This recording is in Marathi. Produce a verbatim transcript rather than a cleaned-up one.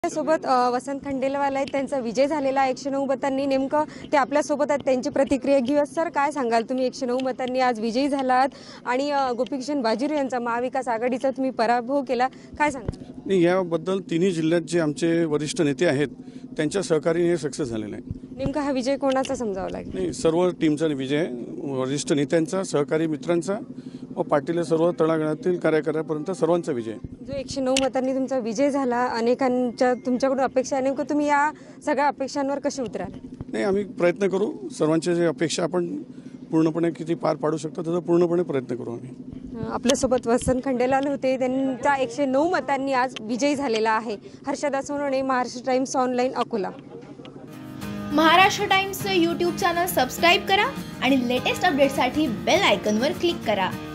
सोबत वसंत खंडेलवाल आहेत, त्यांचा विजय झालेला एकशे नऊ मतांनी. नेमकं ते आपल्या सोबत आहेत, त्यांची प्रतिक्रिया घेऊया. सर, काय सांगाल तुम्ही? एकशे नऊ मतांनी आज विजयी झालात आणि गोपीकिशन बाजीराव यांचा महाविकास आघाडीचा तुम्ही पराभव केला, काय सांगाल? नाही, याबद्दल तिन्ही जिल्ह्यात जे आमचे वरिष्ठ नेते आहेत त्यांच्या सहकार्याने हे सक्सेस झालेलं आहे. नेमका हा विजय कोणाचा समजावा लागेल? नाही, सर्व टीमचा विजय आहे, वरिष्ठ नेत्यांचा, सहकारी मित्रांचा व पार्टीला सर्व तळागाळातील कार्यकर्त्यापर्यंत सर्वांचा विजय. जो एकशे नऊ मतांनी तुमचा विजय झाला, अनेकांच्या तुमच्याकडून अपेक्षा आहे, नेमकं तुम्ही या सगळ्या अपेक्षांवर कसे उतराल? नाही, आम्ही प्रयत्न करू, सर्वांच्या जे अपेक्षा आपण पूर्णपणे किती पार पाडू शकतो त्याचा पूर्णपणे प्रयत्न करू आम्ही. आपल्यासोबत वसंत खंडेलवाल होते, त्यांचा एकशे नऊ मतांनी आज विजयी झालेला आहे. Harshada Sonawane, Maharashtra Times online, Akola. महाराष्ट्र टाइम्सचं यूट्यूब चॅनल सबस्क्राईब करा आणि लेटेस्ट अपडेटसाठी बेल आयकॉनवर क्लिक करा.